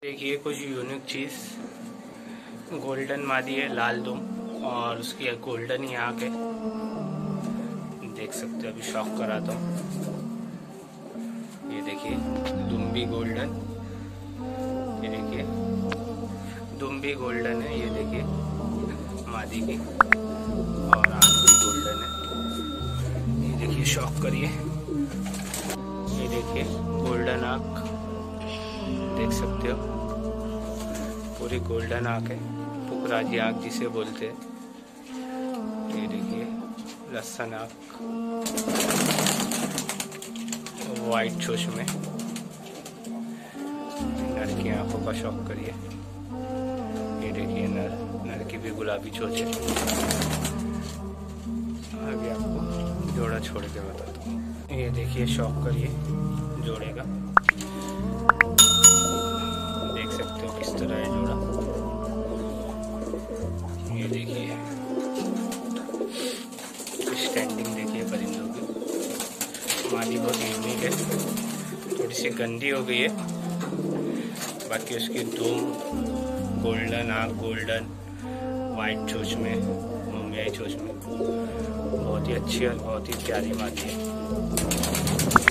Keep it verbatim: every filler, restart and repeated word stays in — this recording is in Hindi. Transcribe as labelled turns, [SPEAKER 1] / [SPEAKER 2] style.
[SPEAKER 1] देखिए कुछ यूनिक चीज़, गोल्डन मादी है लाल दुम, और उसकी गोल्डन ही आँख है। देख सकते हो, अभी शॉक कराता हूँ। ये देखिए दुम भी गोल्डन, ये देखिए दुम भी गोल्डन है, ये देखिए मादी की, और आँख भी गोल्डन है। ये देखिए शॉक करिए, ये देखिए गोल्डन आँख, देख सकते हो पूरी गोल्डन आँख है, पुखराजी आँख जिसे बोलते हैं। ये देखिए लस्सन आँख, वाइट चोच में। नर की आँखों का शौक करिए, ये देखिए नर नर की भी गुलाबी चोच है। आगे आपको जोड़ा छोड़ के बताता हूँ। ये देखिए शौक करिए जोड़े का, देख सकते हो किस तरह है जोड़ा। ये देखिए स्टैंडिंग देखिए परिंदों की। मादी बहुत यूनिक है, थोड़ी सी गंदी हो गई है, बाकी उसकी दुम गोल्डन, आँख गोल्डन, वाइट चोच में, मुंगियाई चोच में, बहुत ही अच्छी और बहुत ही प्यारी मादी है।